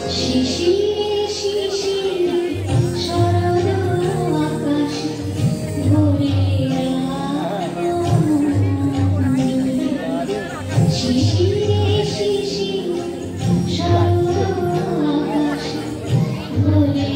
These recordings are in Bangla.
শিশিরে শিশিরে শরৎ আকাশে ভরে শিশিরে শিশিরে শরৎ আকাশে ভরে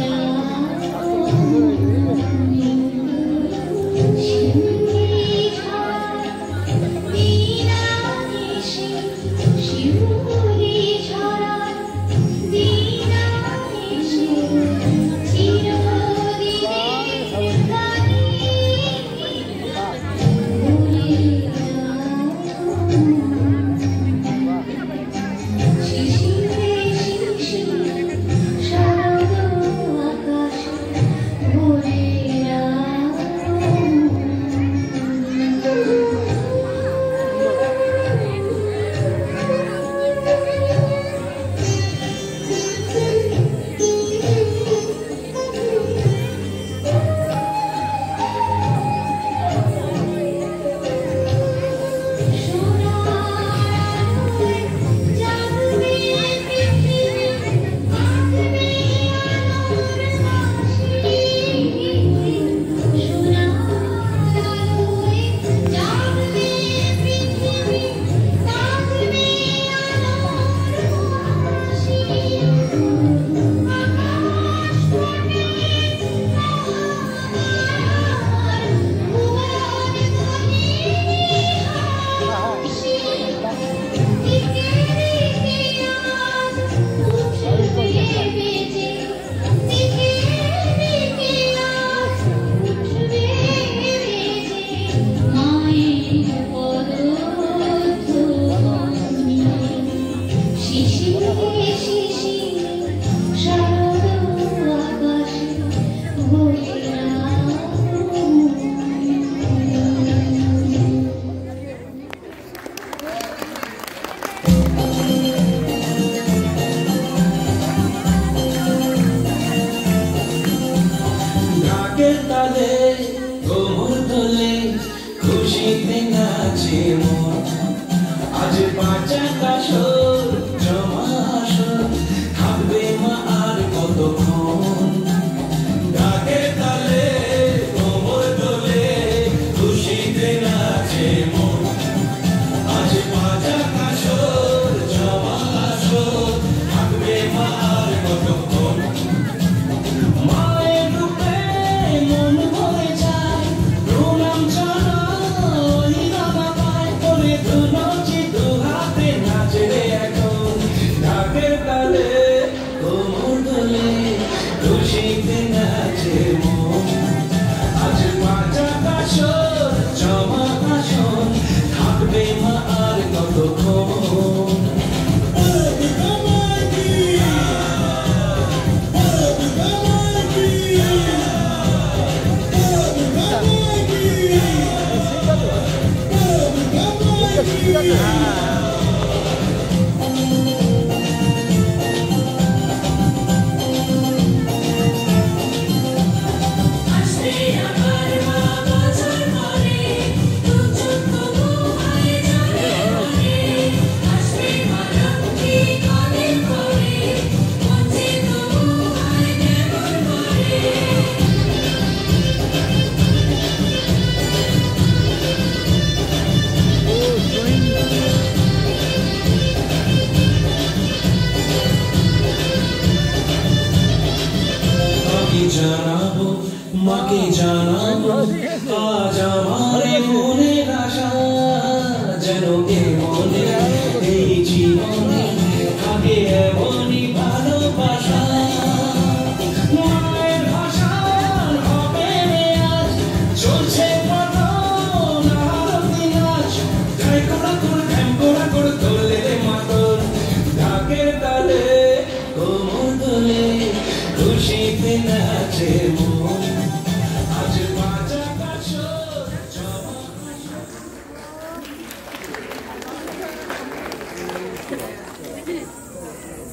খুশিতে নাচে মন আজ পাঁচাটা সর জমা আসর থাকবে মা আর কতক্ষণ ঢাকের তালে কোমর দোলে খুশিতে নাচে মন আজ পাঁচাটা সর জমা আসর থাকবে মা আর কতক্ষণ মায়ের রূপে মন ভরে যায় প্রণাম জানাই দাদা পায় করে দুলছি দু হাতে নাচে রে এখন ঢাকের তালে কোমর দোলে খুশিতে নাচে মন আজ পাঁচাটা সর জমা আসন থাকবে মা আর কতক্ষণ জানাবো মাকে জানাবো আজ আমার মনের আশা যেন মনে এই জীবনে থাকে এমনই ভালোবাসা মায়ের ভাষা হবে আজ চলছে কত নারী নাচ গাই করা করে ধ্যান করা করে তোলে মাতর ঢাকের তালে কোমর দোলে খুশিতে নাচে মন